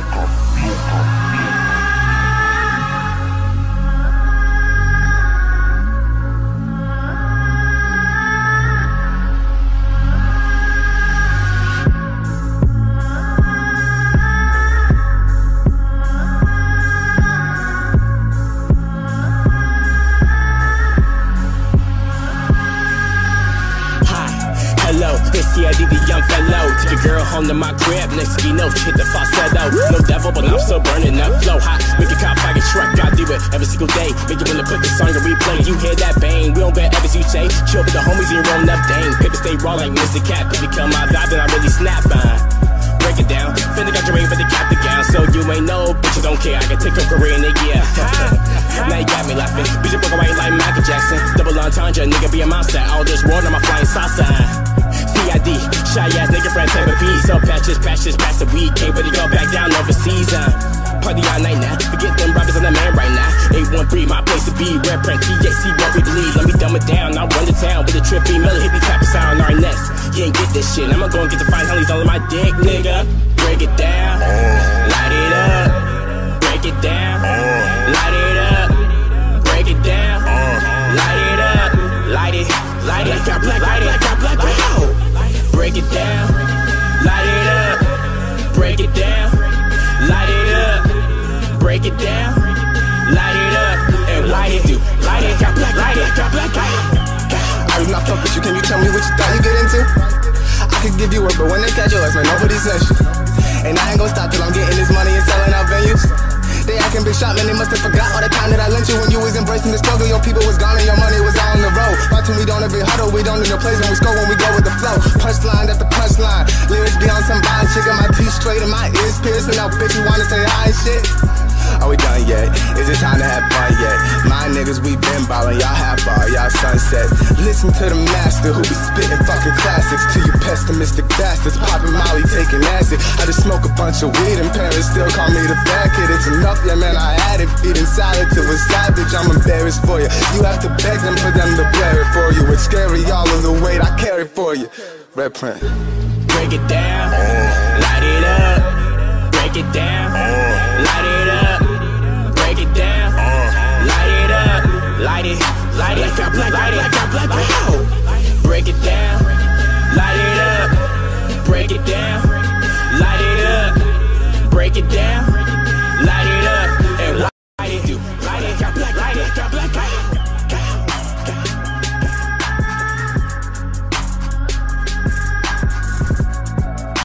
This CID, the young fellow. Take your girl home to my crib. Next thing you know, hit the falsetto. No devil, but I'm still burning up. Flow hot, make a cop fire truck. I do it every single day. Make it when to put the song to replay. You hear that bang? We don't bet ever you say. Chill with the homies and roll up dang. Paper stay raw like Mr. Cat. If you come my vibe, then I really snap on. Break it down. Finna got your ring for the cap the gown. So you ain't know, bitches don't care. I can take your career in a year. Now you got me laughing. Bitch, broke away like Michael Jackson. Double entendre, nigga be a monster. All this world, I'm a flying saucer. CID, shy ass nigga friend type of beat. So pass the weed. Can't really go back down overseas. Party all night now. Forget them rappers on the man right now. 813, my place to be. Red print, THC, what we believe. Let me dumb it down. I run the town with a trippy melody, hippie type of sound. Our nest, you ain't get this shit. I'ma go and get the fine honeys all on my dick, nigga. Break it down, light it up. Break it down, light it up. Break it down, light it up. Light it, light it, light it. Break it down, light it up. Break it down, light it up. Break it down, light it up. And light it, light it, light it, I do not fuck with you, can you tell me what you thought you get into? I could give you work, but when they catch your ass, man, nobody sends you. And I ain't gon' stop till I'm getting this money and selling out venues. They acting big shot, man, they must have forgot all the time that I lent you. When you was embracing the struggle, your people was gone and your money was out on the road. Why till we don't every huddle, we don't need no place when we score, when we go with the flow. Punchline after punchline, lyrics be on some bond chick, and my teeth straight and my ears piercing. Now bitch, you wanna say hi and shit? Are we done yet? Is it time to have fun yet? My niggas, we been ballin', y'all half bar, y'all sunset. Listen to the master who be spittin' fucking classics. To you pessimistic bastards, poppin' Molly, taking acid. I just smoke a bunch of weed and parents still call me the bad kid. It's enough, yeah man, I had it. Feeding salad to a savage, I'm embarrassed for you. You have to beg them for them to bear it for you. It's scary, all of the weight I carry for you. Red print. Break it down.